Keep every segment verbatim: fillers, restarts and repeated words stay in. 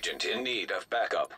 agent in need of backup.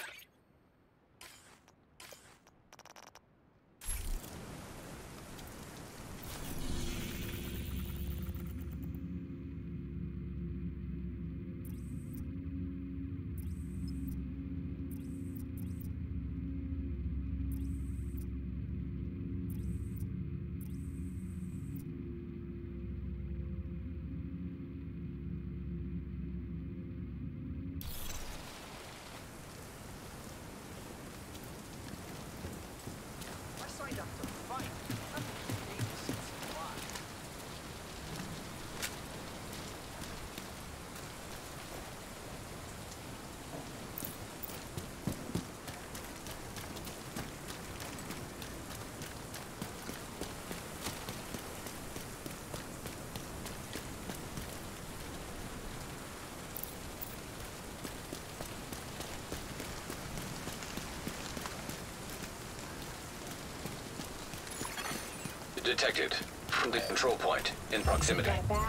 Detected. Friendly control point in proximity.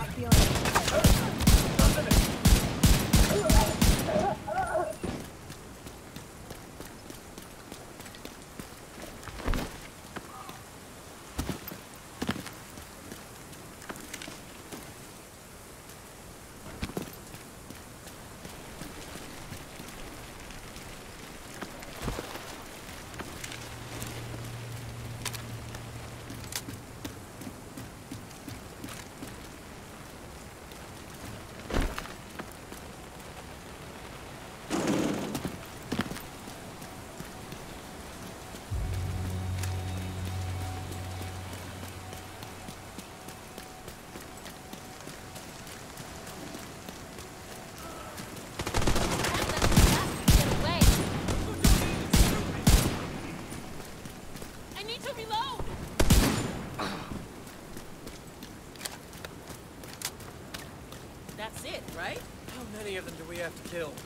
That's it, right? How many of them do we have to kill?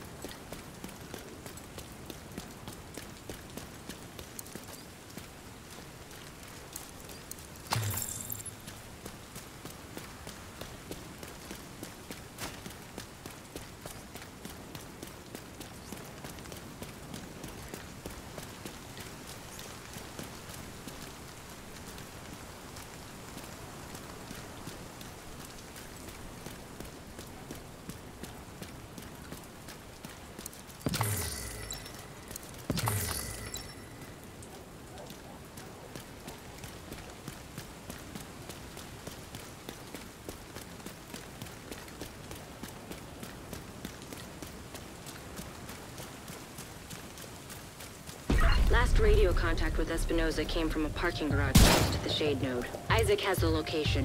Last radio contact with Espinosa came from a parking garage close to the Shade node. Isaac has the location.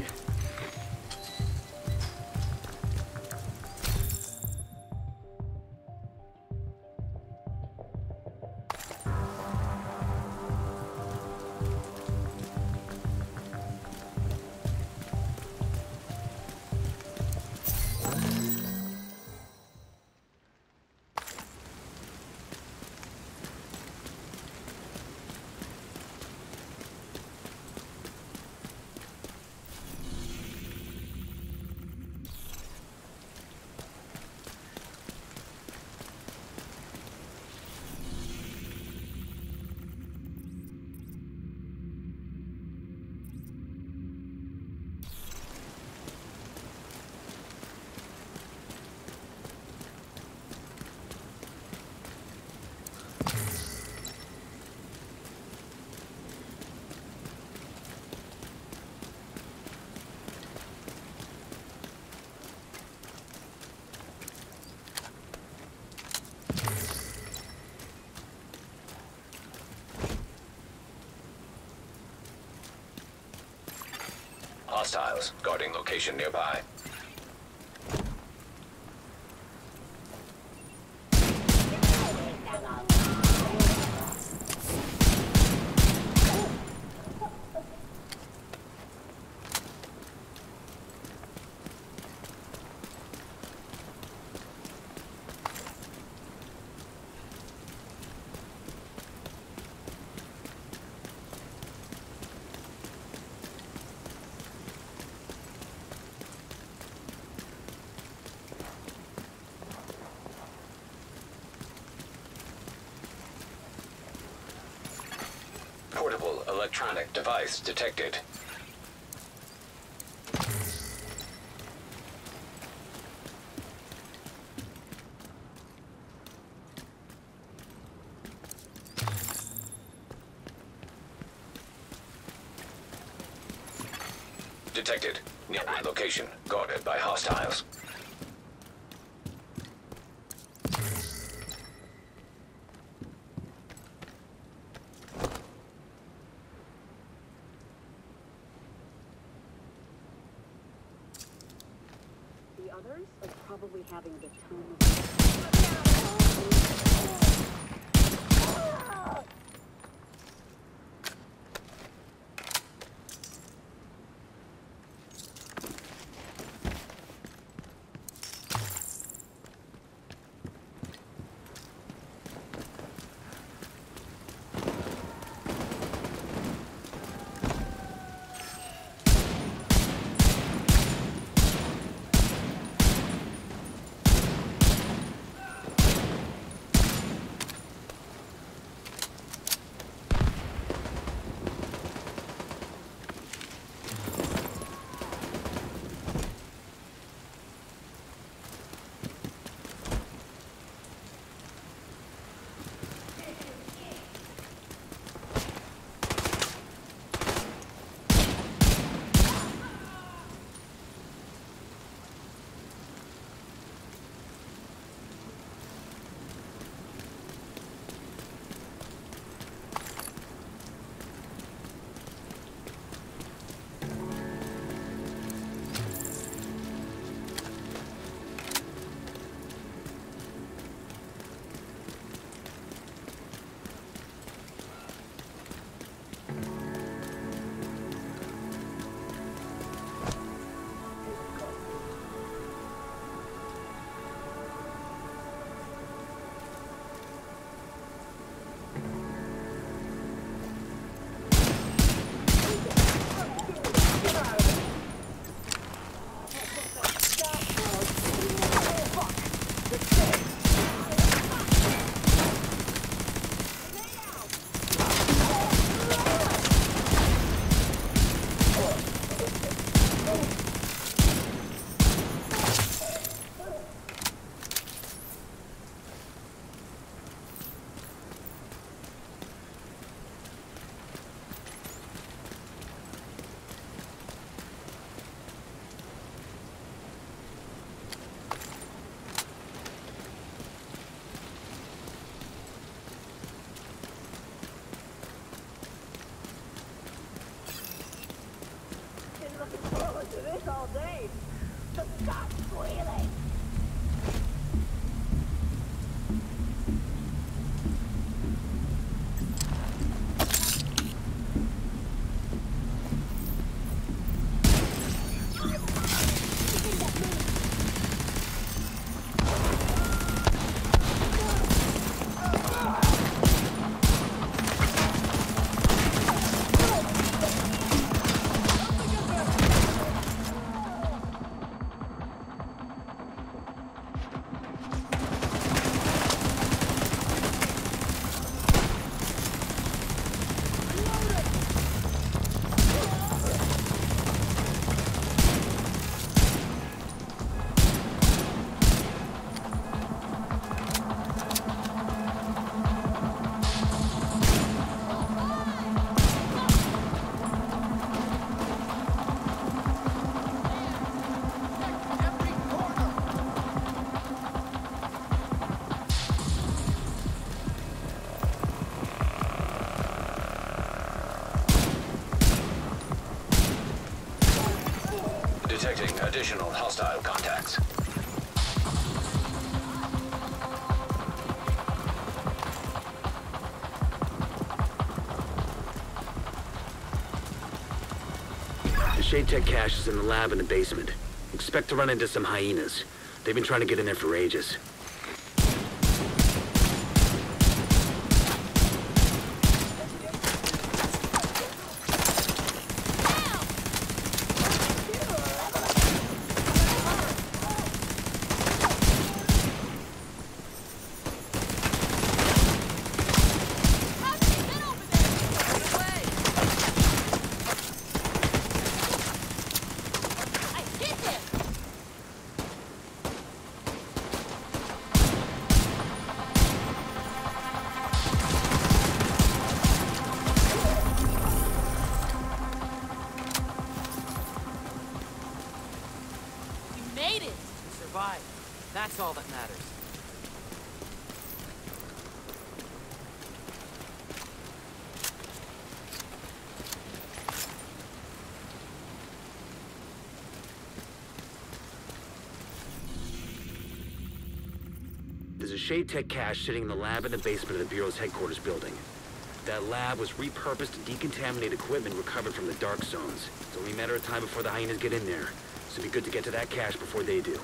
Hostiles guarding location nearby. Electronic device detected. Detected. Nearby location. Guarded by hostiles. The others are probably having the time of their all day. So stop squealing. Detecting additional hostile contacts. The Shade Tech cache is in the lab in the basement. Expect to run into some hyenas. They've been trying to get in there for ages. That's all that matters. There's a Shade Tech cache sitting in the lab in the basement of the Bureau's headquarters building. That lab was repurposed to decontaminate equipment recovered from the dark zones. It's only a matter of time before the hyenas get in there, so it'd be good to get to that cache before they do.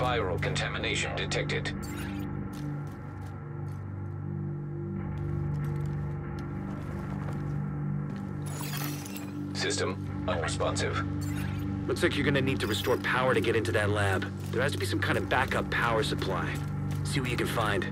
Viral contamination detected. System unresponsive. Looks like you're gonna need to restore power to get into that lab. There has to be some kind of backup power supply. See what you can find.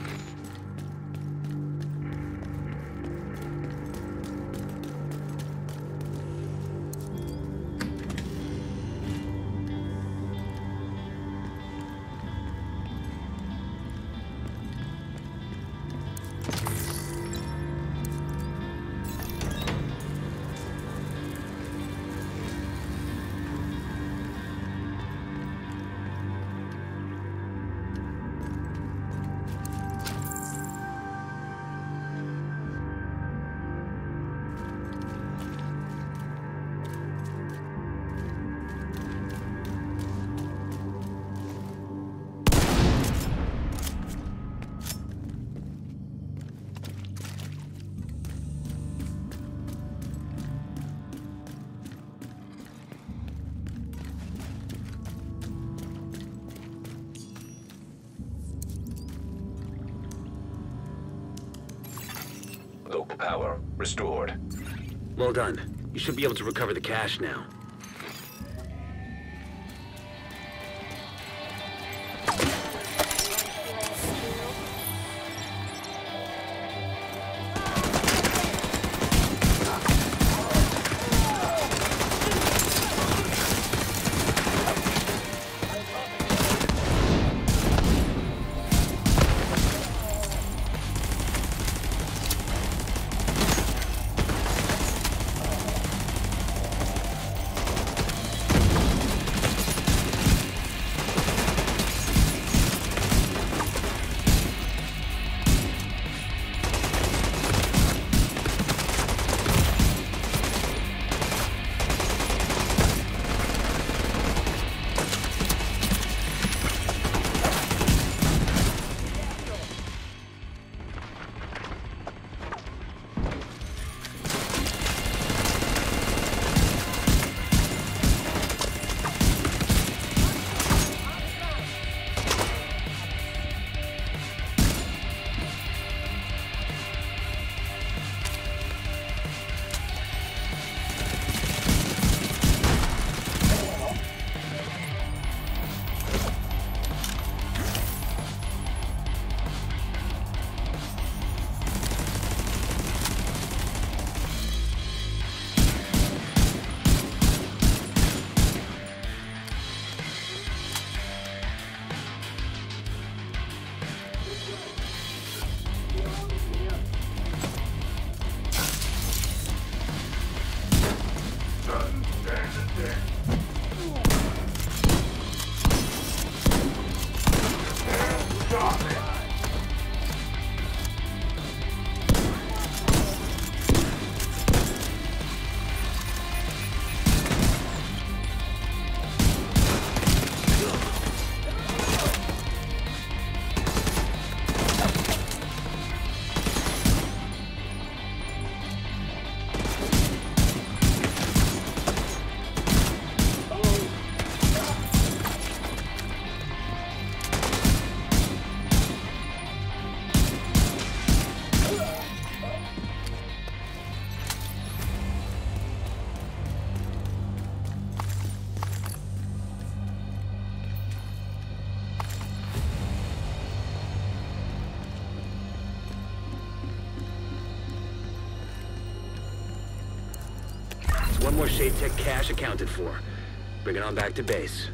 Local power restored. Well done. You should be able to recover the cash now. One more Shade Tech cache accounted for. Bring it on back to base.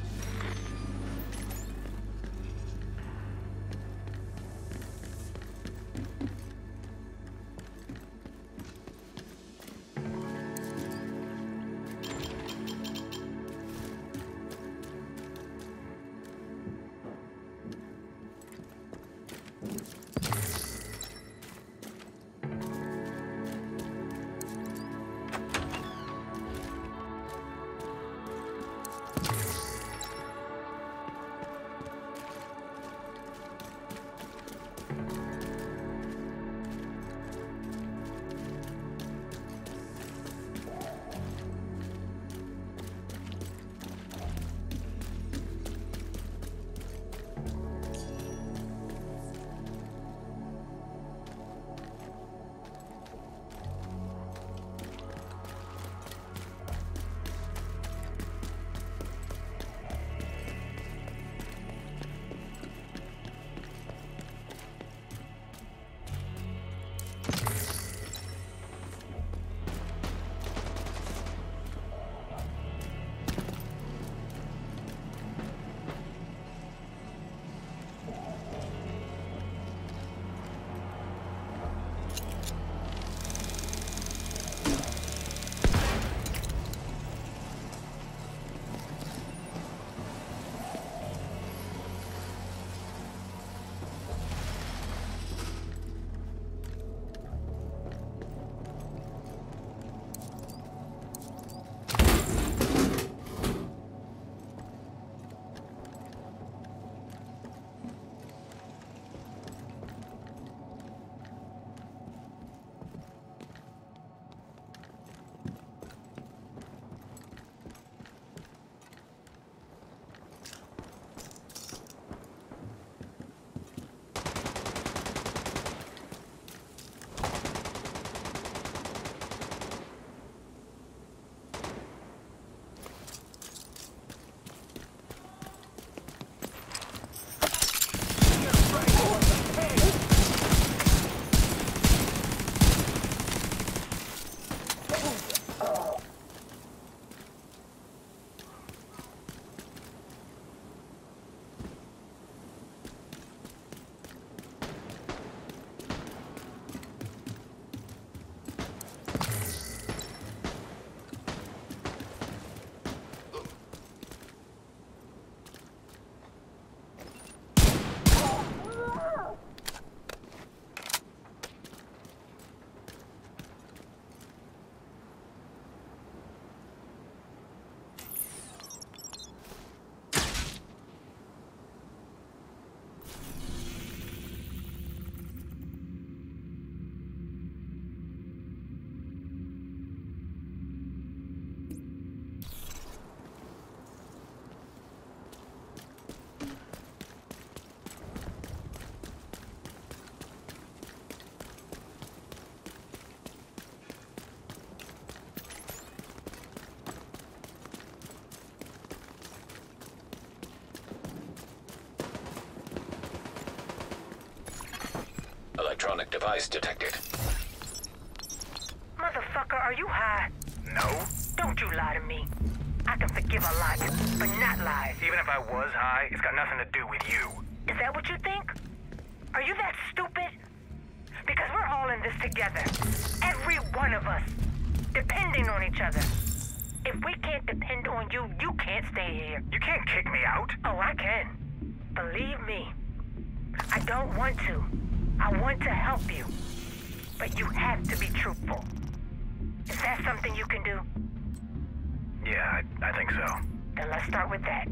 Electronic device detected. Motherfucker, are you high? No. Don't you lie to me. I can forgive a lot, but not lies. Even if I was high, it's got nothing to do with you. Is that what you think? Are you that stupid? Because we're all in this together. Every one of us. Depending on each other. If we can't depend on you, you can't stay here. You can't kick me out. Oh, I can. Believe me. I don't want to. I want to help you. But you have to be truthful. Is that something you can do? Yeah, I, I think so. Then let's start with that.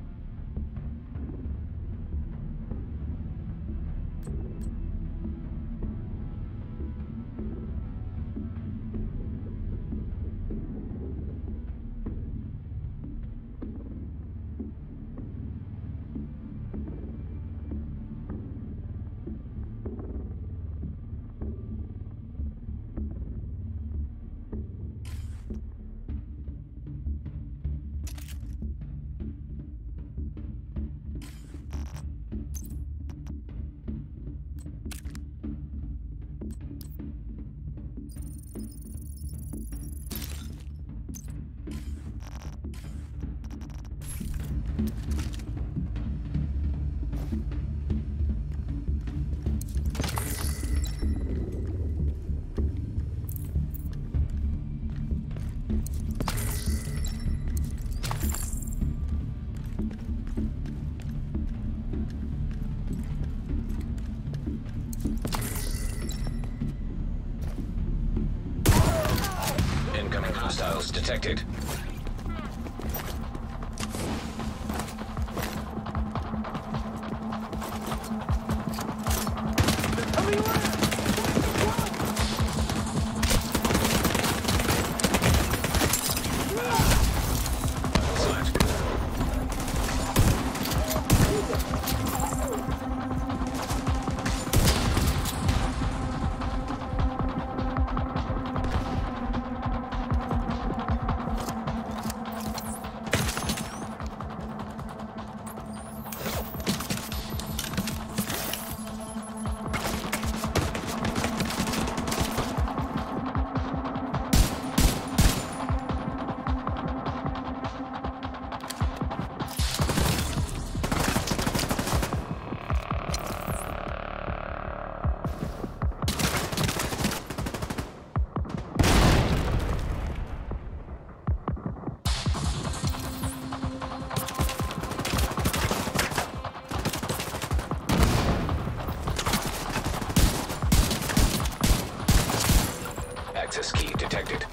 Incoming hostiles detected. Access key detected.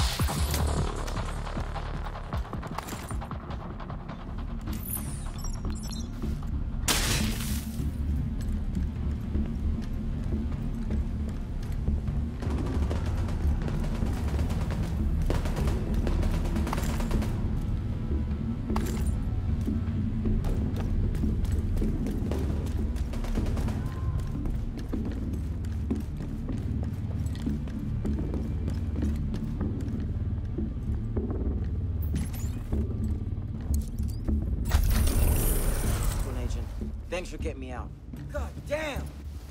Thanks for getting me out. God damn!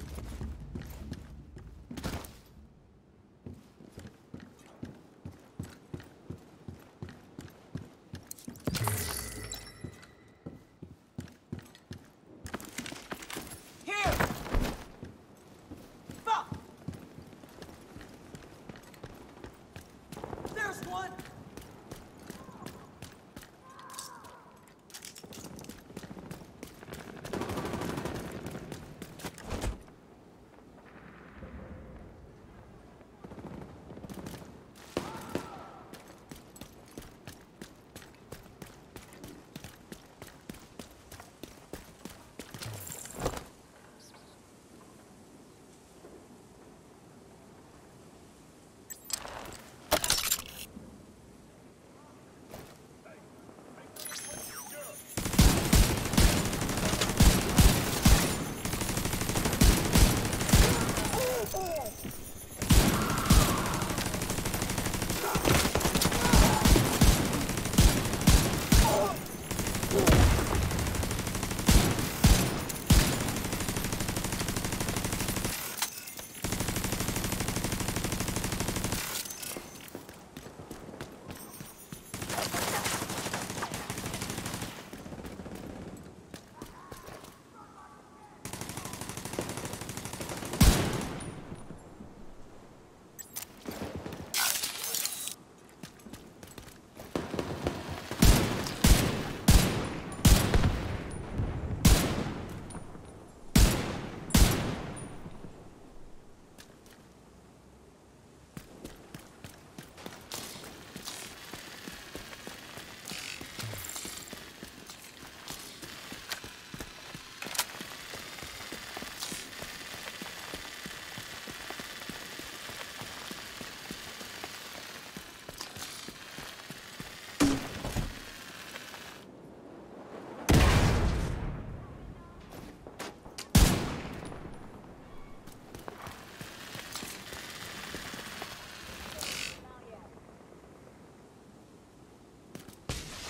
Here! Fuck! There's one!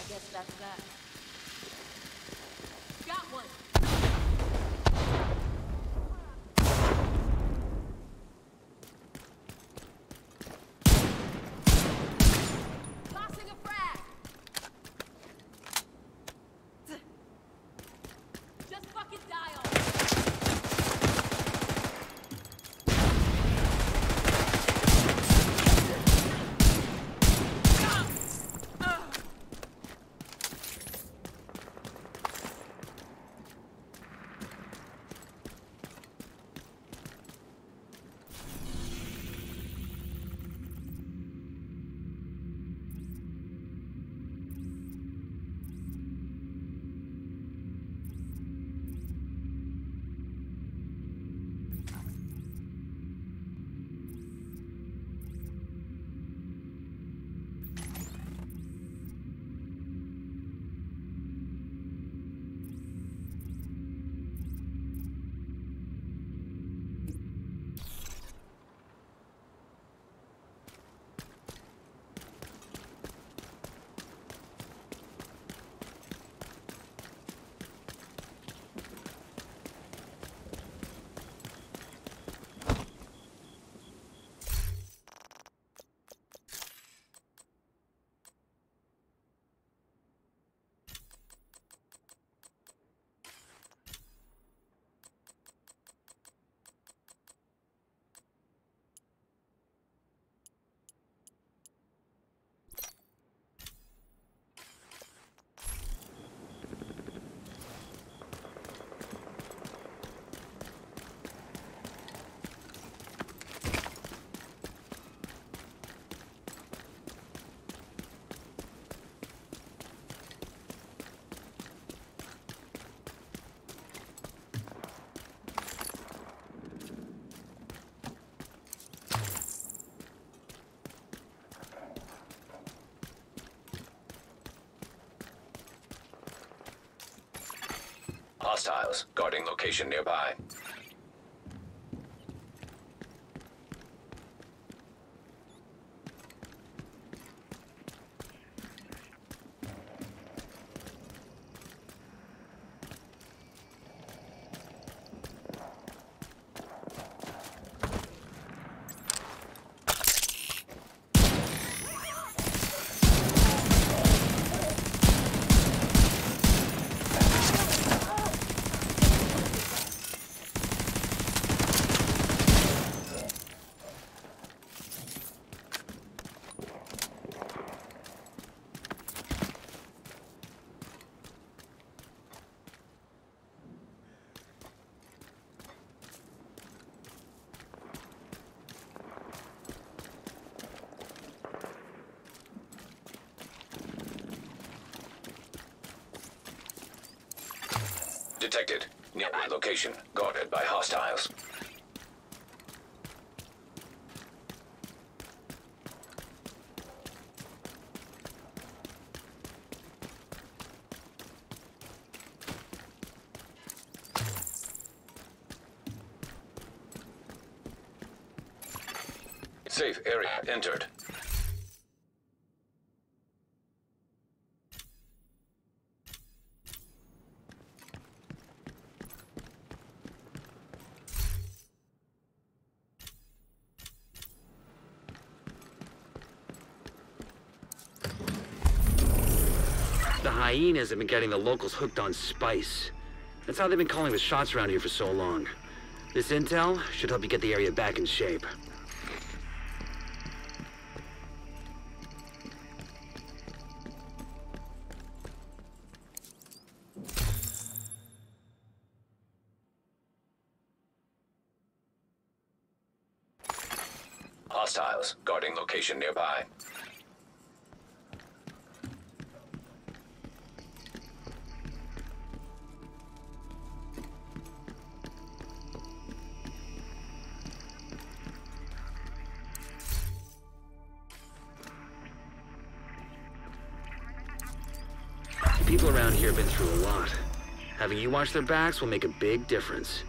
Guess that's that. Got one. Tossing a frag. Just fucking die already. Hostiles guarding location nearby. Detected. Nearby location guarded by hostiles. Safe area entered. The hyenas have been getting the locals hooked on spice. That's how they've been calling the shots around here for so long. This intel should help you get the area back in shape. Hostiles guarding location nearby. People around here have been through a lot. Having you watch their backs will make a big difference.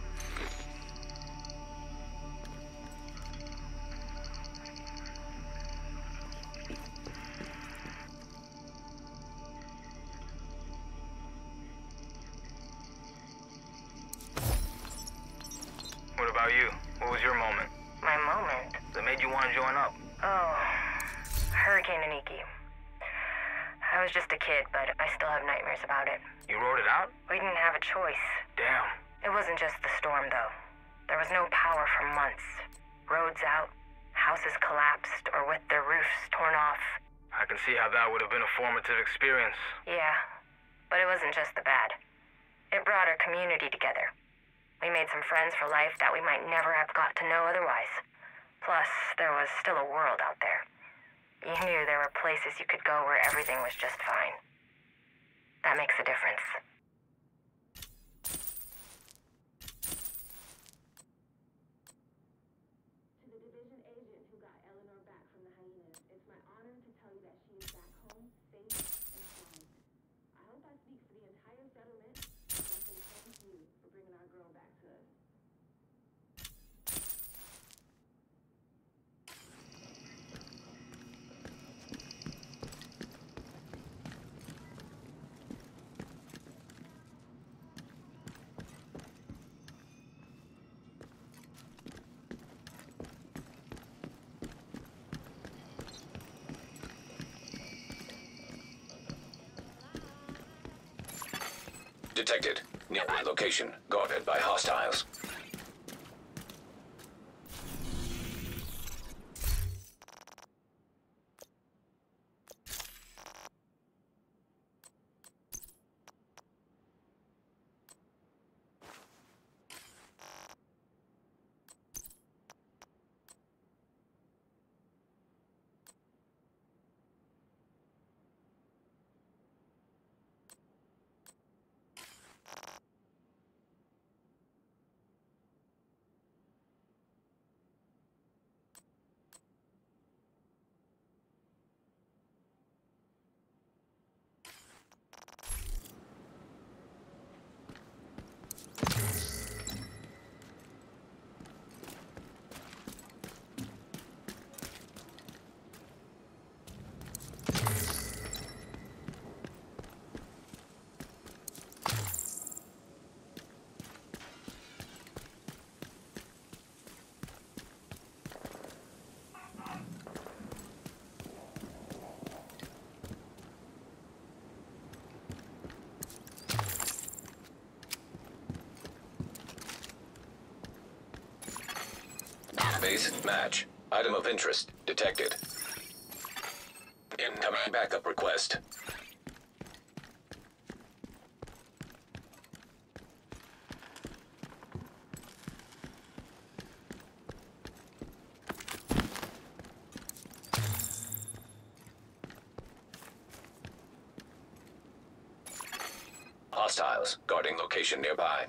was just a kid, but I still have nightmares about it. You wrote it out? We didn't have a choice. Damn. It wasn't just the storm, though. There was no power for months. Roads out, houses collapsed, or with their roofs torn off. I can see how that would have been a formative experience. Yeah, but it wasn't just the bad. It brought our community together. We made some friends for life that we might never have got to know otherwise. Plus, there was still a world out there. You knew there were places you could go where everything was just fine. That makes a difference. To the division agent who got Eleanor back from the hyenas, it's my honor to tell you that she is back home, safe and sound. I hope I speak for the entire settlement, and I say thank you for bringing our girl back to us. Detected. Nearby location. Guarded by hostiles. Base match. Item of interest detected. Incoming backup request. Hostiles guarding location nearby.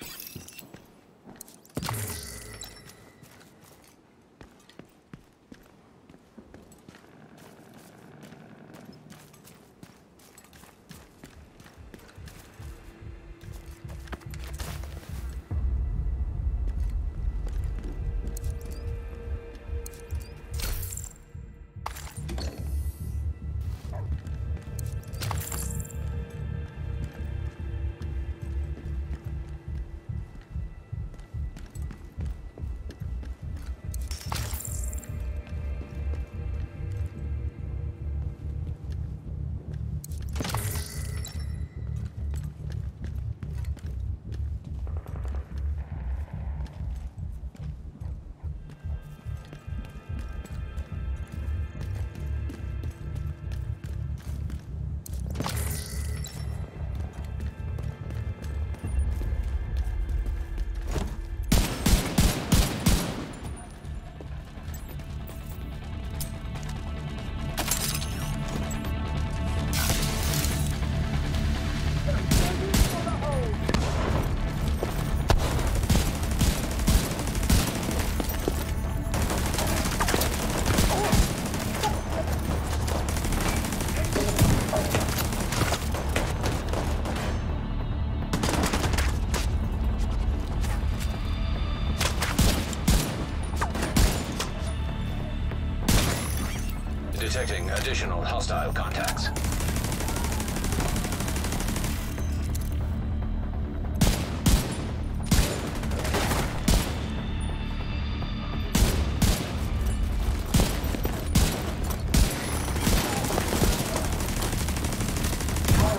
Detecting additional hostile contacts.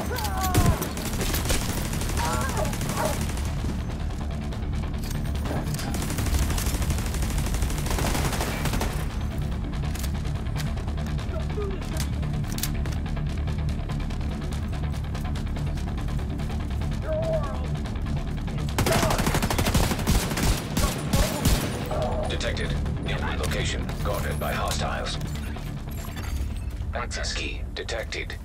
Detected. Nearby location guarded by hostiles. Access key detected.